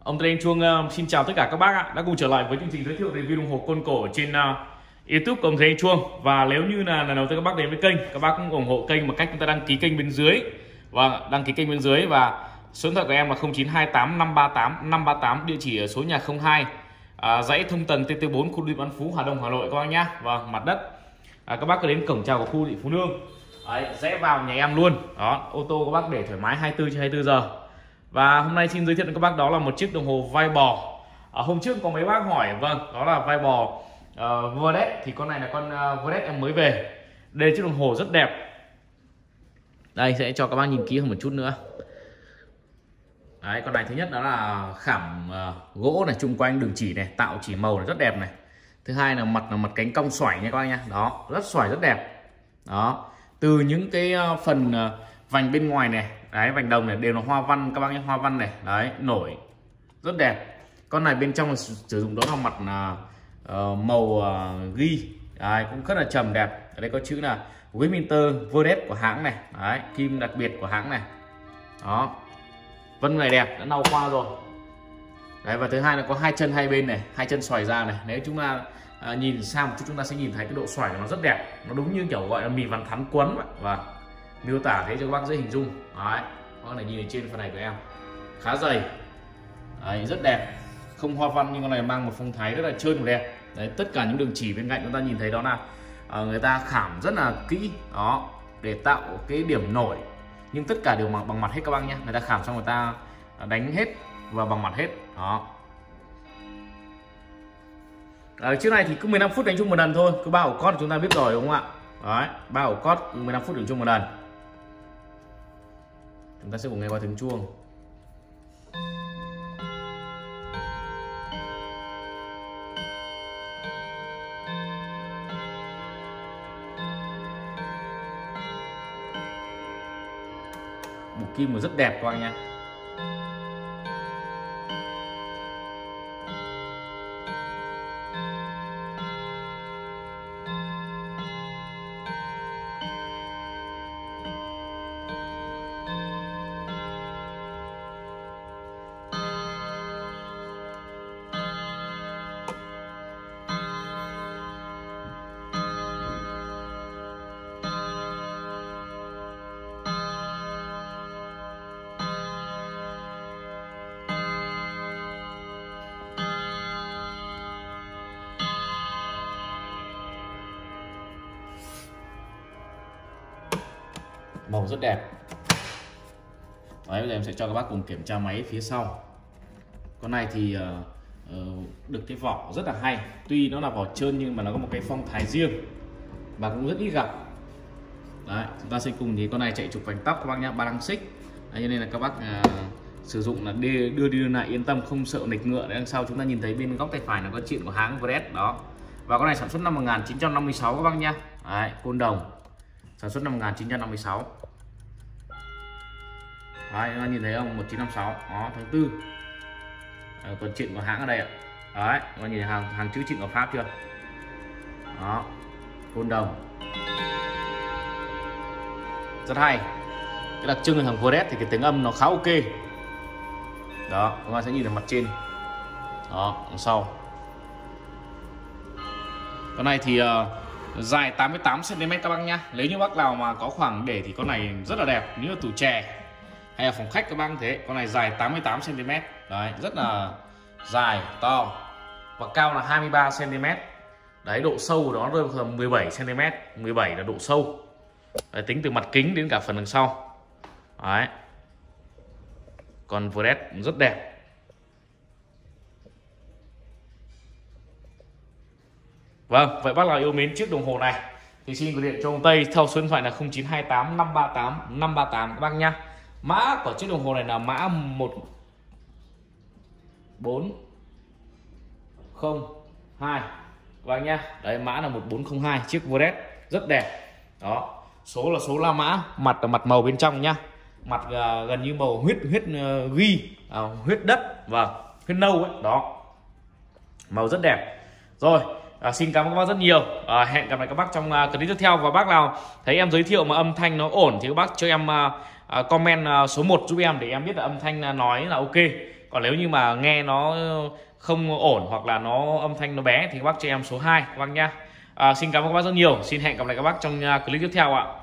Ông Tên Chuông xin chào tất cả các bác ạ, đã cùng trở lại với chương trình giới thiệu review đồng hồ Côn Cổ trên YouTube của ông Tên Chuông. Và nếu như là lần đầu tiên các bác đến với kênh, các bác cũng ủng hộ kênh bằng cách chúng ta đăng ký kênh bên dưới và đăng ký kênh bên dưới, và số điện thoại của em là 0928 538 538, địa chỉ ở số nhà 02, dãy thông tầng TT4, khu đô thị An Phú, Hà Đông, Hà Nội các bác nhá. Và mặt đất các bác cứ đến cổng chào của khu thị Phú Lương. Đấy, rẽ vào nhà em luôn. Đó, ô tô các bác để thoải mái 24/24 giờ. Và hôm nay xin giới thiệu đến các bác đó là một chiếc đồng hồ vai bò. Hôm trước có mấy bác hỏi, vâng, đó là vai bò Verdet. Thì con này là con Verdet em mới về. Đây là chiếc đồng hồ rất đẹp. Đây sẽ cho các bác nhìn kỹ hơn một chút nữa. Đấy, con này thứ nhất đó là khảm gỗ này, chung quanh đường chỉ này, tạo chỉ màu này rất đẹp này. Thứ hai là mặt cánh cong xoải nha các bác nha. Đó, rất xoải rất đẹp. Đó, từ những cái phần vành bên ngoài này, đấy, vành đồng này đều là hoa văn các bác nhé, hoa văn này, đấy, nổi rất đẹp. Con này bên trong là sử dụng đó là mặt màu ghi, đấy, cũng rất là trầm đẹp. Ở đây có chữ là Winter Verdet của hãng này, đấy, kim đặc biệt của hãng này. Đó, vân này đẹp, đã lau qua rồi. Đấy, và thứ hai là có hai chân hai bên này, hai chân xoài ra này. Nếu chúng ta nhìn xa một chút chúng ta sẽ nhìn thấy cái độ xoài của nó rất đẹp, nó đúng như kiểu gọi là mì vằn thắn quấn vậy. Và miêu tả thế cho các bác dễ hình dung. Đấy, con này nhìn ở trên phần này của em khá dày. Đấy, rất đẹp, không hoa văn nhưng con này mang một phong thái rất là trơn và đẹp. Đấy, tất cả những đường chỉ bên cạnh chúng ta nhìn thấy đó là người ta khảm rất là kỹ đó để tạo cái điểm nổi, nhưng tất cả đều bằng mặt hết các bác nhé. Người ta khảm xong người ta đánh hết và bằng mặt hết. Đó, chiếc này thì cứ 15 phút đánh chung một lần thôi, cứ 3 ổ cót chúng ta biết rồi đúng không ạ? Đấy, 3 ổ cót 15 phút đánh chung một lần. Chúng ta sẽ cùng nghe qua tiếng chuông. Bộ kim nó rất đẹp các anh nha. Màu rất đẹp. Đấy, bây giờ em sẽ cho các bác cùng kiểm tra máy phía sau. Con này thì được cái vỏ rất là hay. Tuy nó là vỏ trơn nhưng mà nó có một cái phong thái riêng và cũng rất ít gặp. Đấy, chúng ta sẽ cùng thì con này chạy trục vành tóc các bác nhá, 3 đăng xích. Đấy, cho nên là các bác sử dụng là đưa đi lại yên tâm, không sợ nịch ngựa. Đấy, đằng sau chúng ta nhìn thấy bên góc tay phải là có chuyện của hãng Verdet đó. Và con này sản xuất năm 1956 các bác nhá. Đấy, Côn Đồng, sản xuất năm 1956. Đấy, các bạn nhìn thấy không, 1956 đó, tháng 4. Còn chuyện của hãng ở đây ạ. Đấy, các bạn nhìn thấy hàng chữ chuyện của Pháp chưa? Đó, Côn Đồng, rất hay. Cái đặc trưng của thằng Verdet thì cái tiếng âm nó khá ok. Đó, các bạn sẽ nhìn thấy mặt trên. Đó, đằng sau. Con này thì dài 88 cm các bác nhá. Nếu như bác nào mà có khoảng để thì con này rất là đẹp, như là tủ chè hay là phòng khách các bác thế. Con này dài 88 cm. Đấy, rất là dài, to và cao là 23 cm. Đấy, độ sâu của nó rơi vào 17 cm, 17 là độ sâu. Đấy, tính từ mặt kính đến cả phần đằng sau. Đấy, còn Verdet rất đẹp. Vâng, vậy bác nào yêu mến chiếc đồng hồ này thì xin gọi điện cho ông Tây theo số điện thoại là 0928 538 538 các bác nhá. Mã của chiếc đồng hồ này là mã 1402 các bác nhá. Đấy, mã là 1402, chiếc Verdet rất đẹp. Đó, số là số la mã, mặt là mặt màu bên trong nhá. Mặt gần như màu huyết ghi, huyết đất và huyết nâu ấy. Đó, màu rất đẹp. Rồi, xin cảm ơn các bác rất nhiều. Hẹn gặp lại các bác trong clip tiếp theo. Và bác nào thấy em giới thiệu mà âm thanh nó ổn thì các bác cho em comment số 1 giúp em để em biết là âm thanh nói là ok. Còn nếu như mà nghe nó không ổn hoặc là nó âm thanh nó bé thì các bác cho em số 2 các bác nhá. Xin cảm ơn các bác rất nhiều. Xin hẹn gặp lại các bác trong clip tiếp theo ạ.